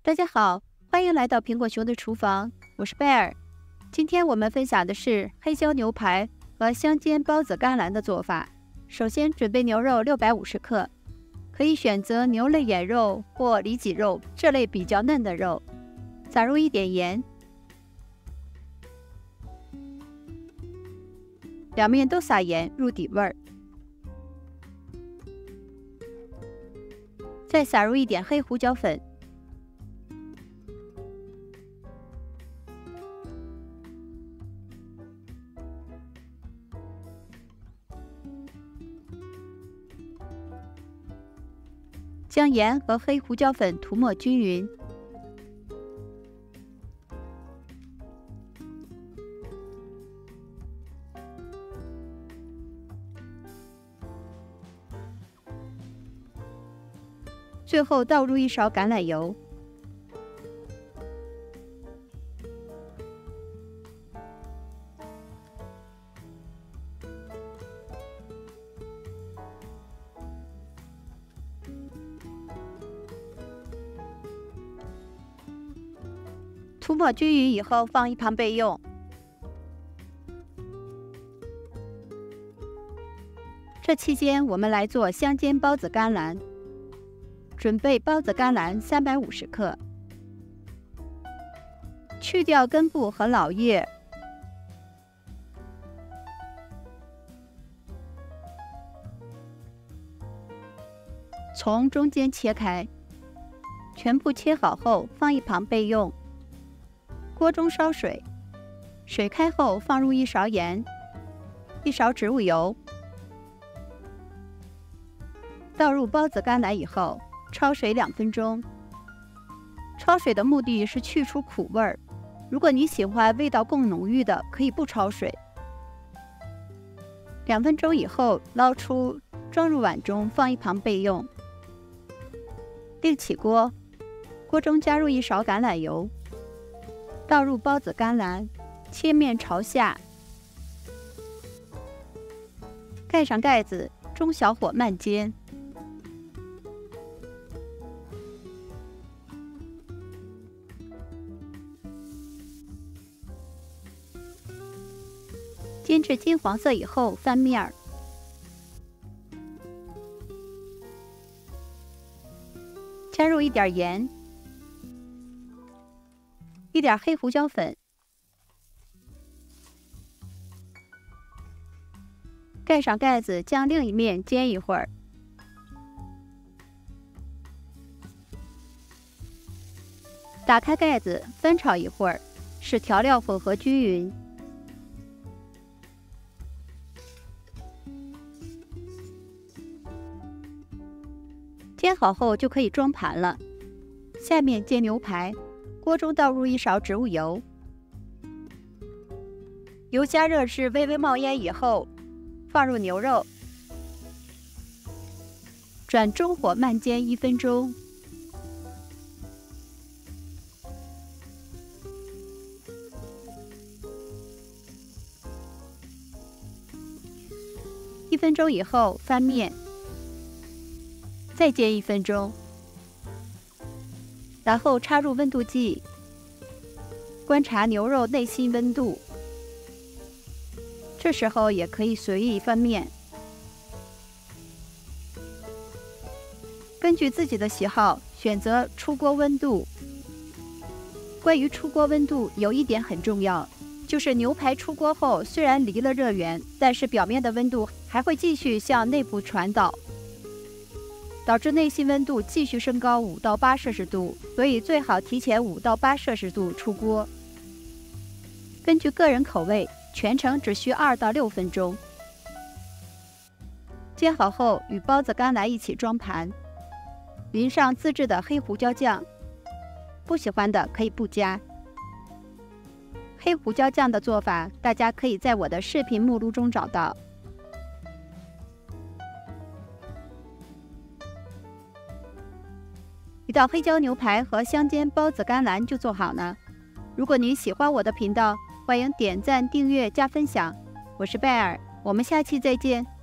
大家好，欢迎来到苹果熊的厨房，我是贝尔。今天我们分享的是黑椒牛排和香煎孢子甘蓝的做法。首先准备牛肉650克，可以选择牛肋眼肉或里脊肉这类比较嫩的肉，撒入一点盐，两面都撒盐入底味儿，再撒入一点黑胡椒粉。将盐和黑胡椒粉涂抹均匀，最后倒入一勺橄榄油，涂抹均匀以后放一旁备用。这期间我们来做香煎孢子甘蓝。准备孢子甘蓝350克，去掉根部和老叶，从中间切开，全部切好后放一旁备用。锅中烧水，水开后放入一勺盐，一勺植物油，倒入孢子甘蓝以后，焯水2分钟。焯水的目的是去除苦味儿，如果你喜欢味道更浓郁的，可以不焯水。2分钟以后捞出，装入碗中，放一旁备用。另起锅，锅中加入一勺橄榄油，倒入孢子甘蓝，切面朝下，盖上盖子，中小火慢煎。煎至金黄色以后翻面儿，加入一点盐，一点黑胡椒粉，盖上盖子，将另一面煎一会儿。打开盖子，翻炒一会儿，使调料混合均匀。煎好后就可以装盘了。下面煎牛排，锅中倒入一勺植物油，油加热至微微冒烟以后，放入牛肉，转中火慢煎1分钟。1分钟以后翻面，再煎1分钟，然后插入温度计，观察牛肉内心温度。这时候也可以随意翻面。根据自己的喜好选择出锅温度。关于出锅温度有一点很重要，就是牛排出锅后虽然离了热源，但是表面的温度还会继续向内部传导，导致内心温度继续升高5到8摄氏度，所以最好提前5到8摄氏度出锅。根据个人口味，全程只需2到6分钟。煎好后与孢子甘蓝一起装盘，淋上自制的黑胡椒酱，不喜欢的可以不加。黑胡椒酱的做法，大家可以在我的视频目录中找到。一道黑椒牛排和香煎孢子甘蓝就做好了。如果您喜欢我的频道，欢迎点赞、订阅、加分享。我是贝尔，我们下期再见。